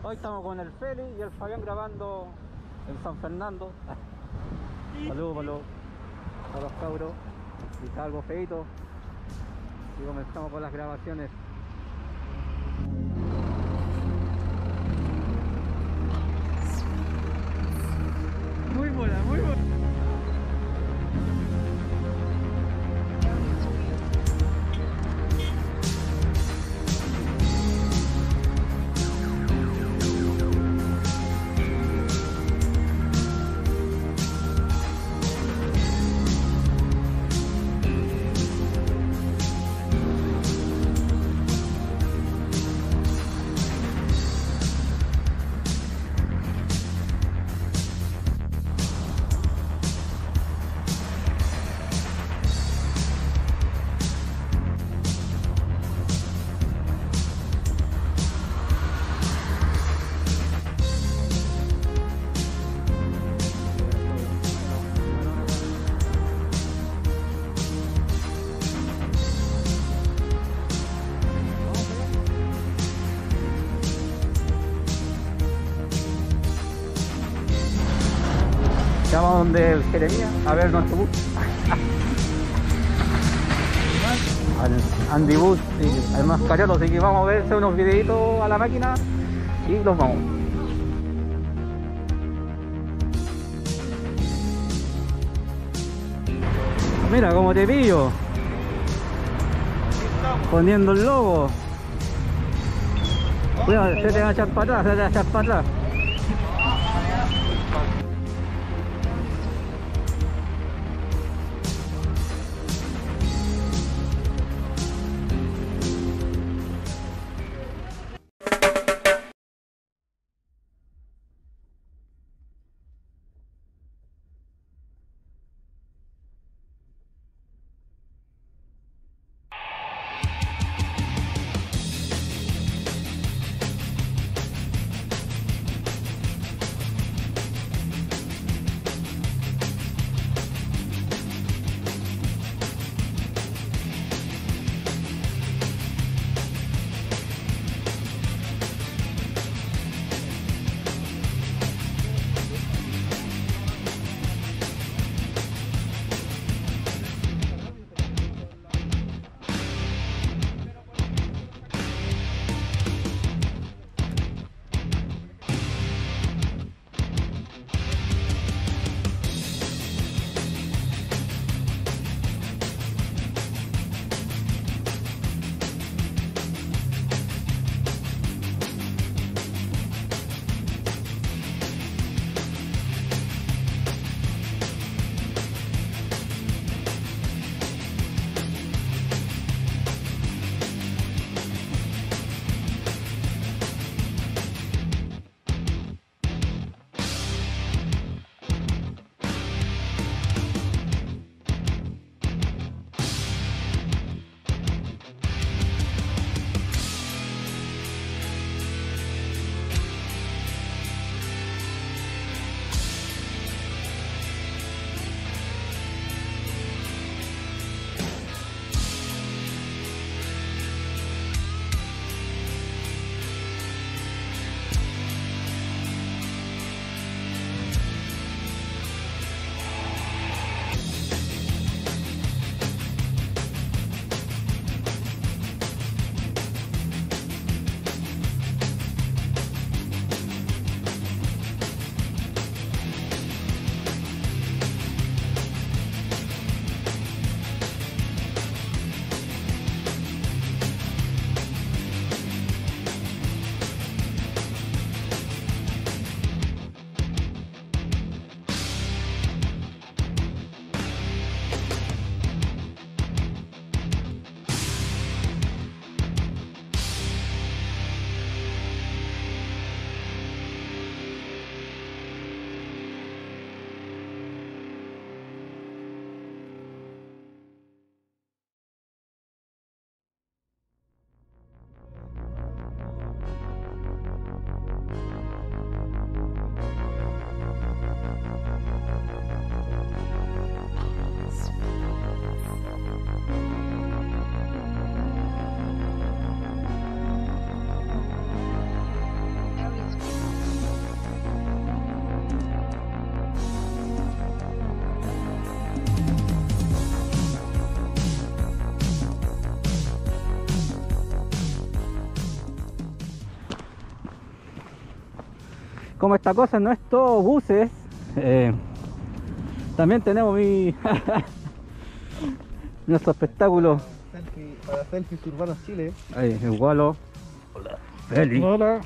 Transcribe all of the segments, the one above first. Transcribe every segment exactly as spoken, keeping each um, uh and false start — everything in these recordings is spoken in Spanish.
Hoy estamos con el Feli y el Fabián grabando en San Fernando. Saludos para los, para los cabros. Y está algo feito. Y comenzamos con las grabaciones. Muy buena, muy buena. Vamos donde el Jeremías a ver nuestro bus. Al Andy Bus, sí, al más cariato, así que vamos a ver unos videitos a la máquina y los vamos. Mira cómo te pillo. Poniendo el logo. Cuidado, se te va a echar para atrás, se te va a echar para atrás. como esta cosa no es todo buses, eh, también tenemos mi nuestro espectáculo. Selfie, para selfies urbanos Chile. Ahí, el Gualo. Hola. Feli. Hola.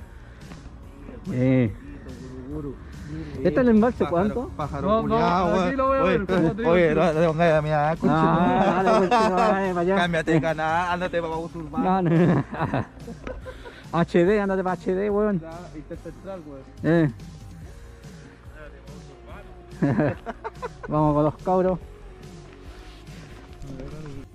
Eh. ¿Este es el embalse cuánto? Pájaro No, no, culiao, aquí lo voy a ver, oye, ¿cómo te digo? oye, no te pongas a mi No, dale, pues, no, dale, para allá. Cámbiate de canal, ándate para bus urbano. No, no. H D, ándate para H D, weón. Intenta entrar, güey. Eh. Vamos con los cabros.